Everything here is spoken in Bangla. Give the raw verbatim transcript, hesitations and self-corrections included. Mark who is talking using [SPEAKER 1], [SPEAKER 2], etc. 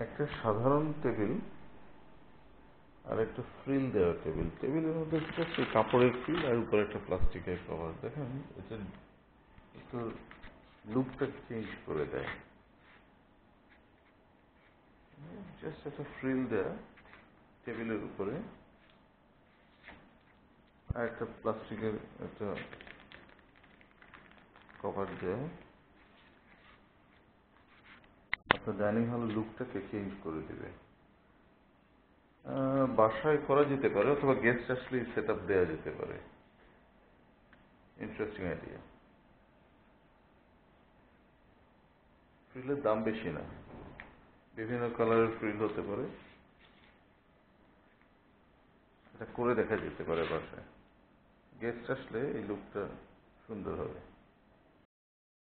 [SPEAKER 1] একটা সাধারণ টেবিল আর একটা ফ্রিল দেওয়া টেবিল। টেবিলের মধ্যে হচ্ছে কাপড়ের ফ্রিল আর উপরে একটা প্লাস্টিকের কভার। দেখেন এটা একটু লুকটা চেঞ্জ করে দেয়। জাস্ট একটা ফ্রিল দেয়া টেবিলের উপরে আর একটা প্লাস্টিকের একটা কভার দেয়া আপনার ডাইনিং হলের লুকটাকে চেঞ্জ করে দেবে। বাসায় করা যেতে পারে অথবা গেস্ট আসলে সেট আপ দেওয়া যেতে পারে। Interesting idea. ফ্রিলের দাম বেশি না, বিভিন্ন কালারের ফ্রিল হতে পারে। এটা করে দেখা যেতে পারে বাসায়, গেস্ট আসলে এই লুকটা সুন্দর হবে।